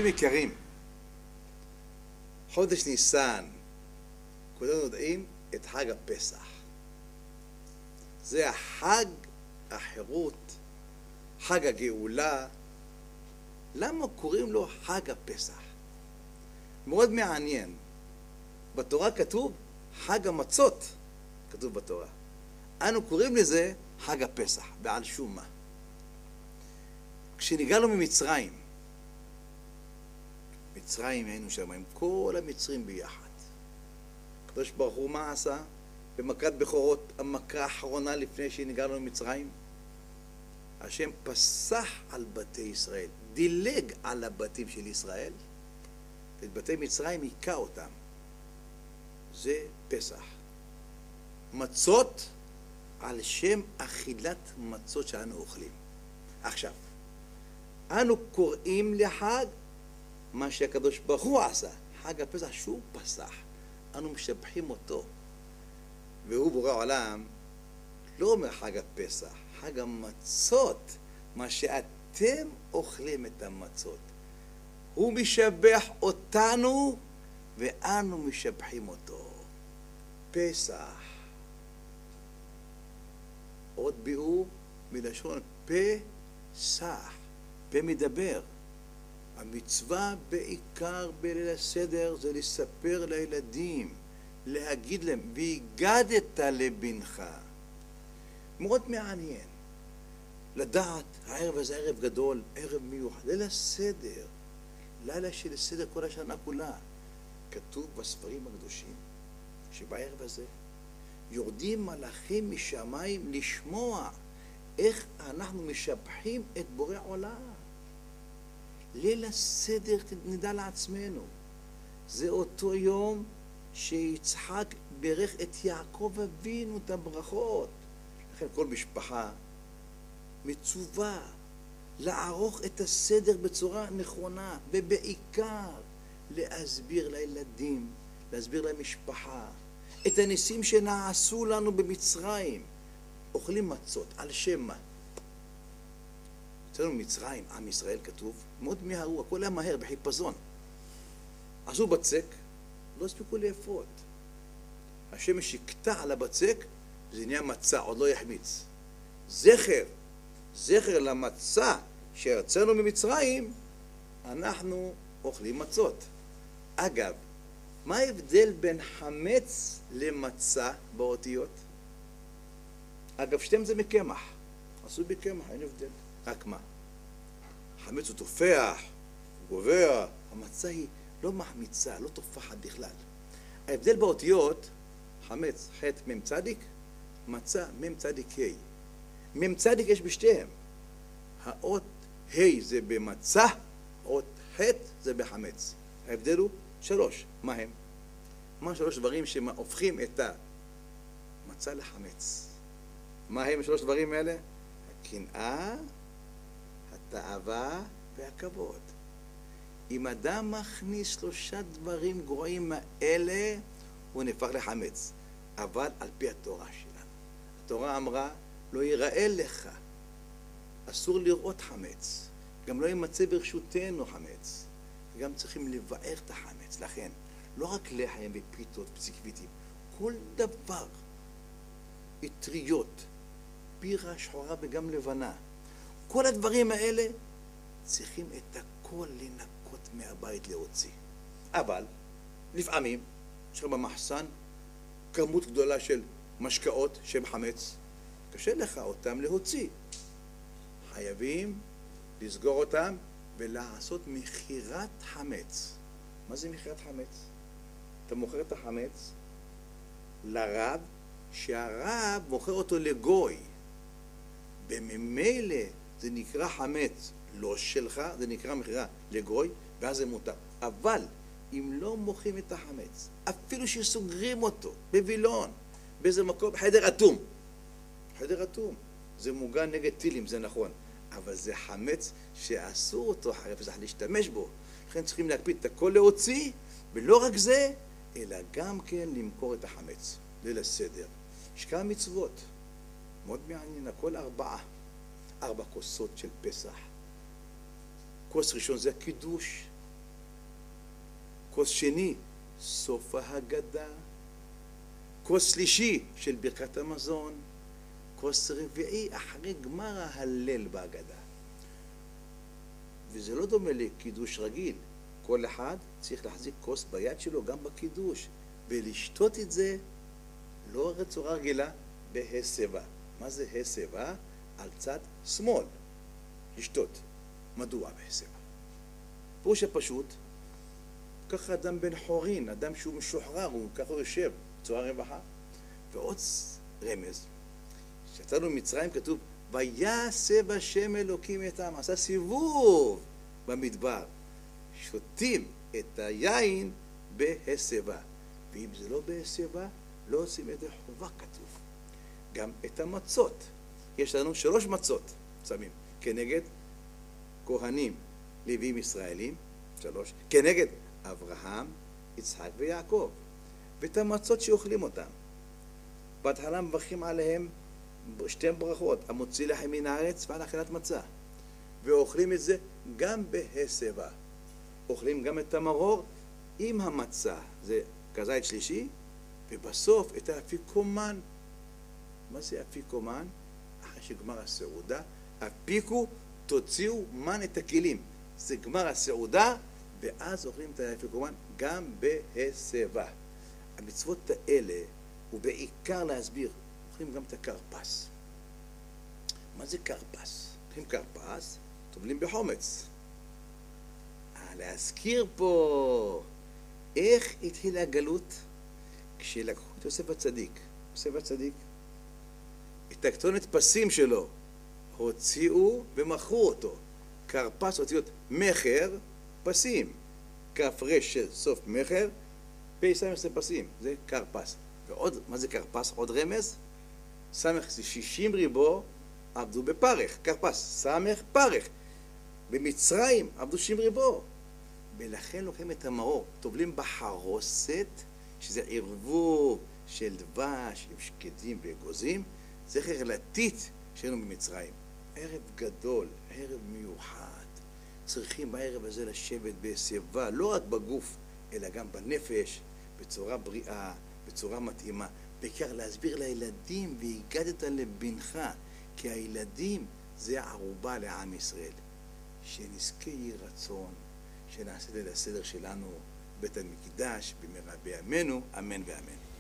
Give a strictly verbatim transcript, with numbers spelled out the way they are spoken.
חברים יקרים, חודש ניסן, כולנו יודעים את חג הפסח. זה החג החירות, חג הגאולה. למה קוראים לו חג הפסח? מאוד מעניין. בתורה כתוב חג המצות, כתוב בתורה. אנו קוראים לזה חג הפסח, בעל שום מה. כשנגענו ממצרים, מצרים היינו שם עם כל המצרים ביחד. הקדוש ברוך הוא מה עשה? במכת בכורות, המכה האחרונה לפני שנגענו ממצרים, השם פסח על בתי ישראל, דילג על הבתים של ישראל, ואת בתי מצרים היכה אותם. זה פסח. מצות על שם אכילת מצות שאנו אוכלים. עכשיו, אנו קוראים לחג מה שהקדוש ברוך הוא עשה, חג הפסח שהוא פסח. אנו משבחים אותו. והוא בורא עולם לא אומר חג הפסח, חג המצות, מה שאתם אוכלים את המצות. הוא משבח אותנו ואנו משבחים אותו. פסח. עוד ביאור מלשון פסח, פה מדבר. המצווה בעיקר בליל הסדר זה לספר לילדים, להגיד להם, והגדת לבנך. מאוד מעניין. לדעת, הערב הזה ערב גדול, ערב מיוחד, ליל הסדר, לילה של סדר כל השנה כולה. כתוב בספרים הקדושים, שבערב הזה יורדים מלאכים משמיים לשמוע איך אנחנו משבחים את בורא עולם. ליל הסדר נדע לעצמנו. זה אותו יום שיצחק ברך את יעקב אבינו את הברכות. לכן כל משפחה מצווה לערוך את הסדר בצורה נכונה, ובעיקר להסביר לילדים, להסביר למשפחה את הניסים שנעשו לנו במצרים. אוכלים מצות, על שם מה? אצלנו מצרים, עם ישראל כתוב, מאוד מהרו, הכל היה מהר, בחיפזון. עשו בצק, לא הספיקו לאפות. השמש יקטע על הבצק, זה נהיה מצה, עוד לא יחמיץ. זכר, זכר למצה שיצאנו ממצרים, אנחנו אוכלים מצות. אגב, מה ההבדל בין חמץ למצה באותיות? אגב, שתיהם זה מקמח. עשו בקמח, אין הבדל. רק מה? חמץ הוא תופח, הוא גובע. המצה היא לא מחמיצה, לא תופחת בכלל. ההבדל באותיות, חמץ, חטא, מם צדיק, מצה, מם צדיק, ה'. מם צדיק יש בשתיהם. האות ה' זה במצה, האות חטא זה בחמץ. ההבדל הוא שלוש. מה הם? מה שלוש דברים שהופכים את המצה לחמץ? מה הם שלוש דברים האלה? הקנאה, התאווה והכבוד. אם אדם מכניס שלושה דברים גרועים האלה, הוא נהפך לחמץ. אבל על פי התורה שלנו. התורה אמרה, לא ייראה לך. אסור לראות חמץ. גם לא יימצא ברשותנו חמץ. וגם צריכים לבאר את החמץ. לכן, לא רק לחם ופיתות ופסיקוויטים, כל דבר, אטריות, בירה שחורה וגם לבנה, כל הדברים האלה צריכים את הכל לנקות מהבית להוציא. אבל לפעמים יש לך במחסן כמות גדולה של משקאות שהם חמץ, קשה לך אותם להוציא. חייבים לסגור אותם ולעשות מכירת חמץ. מה זה מכירת חמץ? אתה מוכר את החמץ לרב, שהרב מוכר אותו לגוי. בממילא זה נקרא חמץ לא שלך, זה נקרא מכירה לגוי, ואז זה מותר. אבל אם לא מוכרים את החמץ, אפילו שסוגרים אותו בווילון, באיזה מקום, חדר אטום. חדר אטום. זה מוגן נגד טילים, זה נכון. אבל זה חמץ שאסור אותו אחרי פסח להשתמש בו. לכן צריכים להקפיד את הכל להוציא, ולא רק זה, אלא גם כן למכור את החמץ. ליל הסדר. יש כמה מצוות. מאוד מעניין, הכל ארבעה. ארבע כוסות של פסח. כוס ראשון זה הקידוש, כוס שני, סוף ההגדה. כוס שלישי של ברכת המזון. כוס רביעי אחרי גמר ההלל בהגדה. וזה לא דומה לקידוש רגיל. כל אחד צריך להחזיק כוס ביד שלו גם בקידוש, ולשתות את זה לא בצורה רגילה, בהסבה. מה זה הסבה? על צד שמאל. לשתות. מדוע בהסבה? פירוש הפשוט, ככה אדם בן חורין, אדם שהוא משוחרר, הוא ככה יושב בצורה רווחה. ועוד רמז, כשיצאנו ממצרים כתוב, ויסב השם אלוקים איתם, עשה סיבוב במדבר. שותים את היין בהסבה. ואם זה לא בהסבה, לא עושים את זה חובה כתוב. גם את המצות. יש לנו שלוש מצות, שמים, כנגד כהנים, לוויים ישראלים, שלוש, כנגד אברהם, יצחק ויעקב. ואת המצות שאוכלים אותם. בהתחלה מברכים עליהם שתי ברכות, המוציא לחם מן הארץ ועל אכילת מצה. ואוכלים את זה גם בהסבה. אוכלים גם את המרור עם המצה, זה כזית שלישי, ובסוף את האפיקומן. מה זה אפיקומן? אחרי שגמר הסעודה, אפיקו, תוציאו מן את הכלים. זה גמר הסעודה, ואז אוכלים את האפיקומן גם בהסבה. המצוות האלה, ובעיקר להסביר, אוכלים גם את הקרפס. מה זה קרפס? אוכלים קרפס, טובלים בחומץ. להזכיר פה איך התחילה הגלות כשלקחו את יוסף הצדיק. יוסף הצדיק, את הכתונת פסים שלו הוציאו ומכרו אותו. קרפס הוציאו את מחר פסים. כף רש של סוף מחר, פי סמך זה פסים. זה קרפס. ועוד, מה זה קרפס? עוד רמז? סמך זה שישים ריבו עבדו בפרך. קרפס, סמך פרך. במצרים עבדו שישים ריבו. ולכן לוקחים את המרור, טובלים בחרוסת, שזה ערבוב של דבש עם שקדים ואגוזים, זכר לטיט שהיינו במצרים. ערב גדול, ערב מיוחד. צריכים בערב הזה לשבת בהסבה, לא רק בגוף, אלא גם בנפש, בצורה בריאה, בצורה מתאימה. בעיקר להסביר לילדים, והגדת לבנך, כי הילדים זה הערובה לעם ישראל. שנזכה יהי רצון, שנעשה את הסדר שלנו בית המקדש במהרה בימינו, אמן ואמן.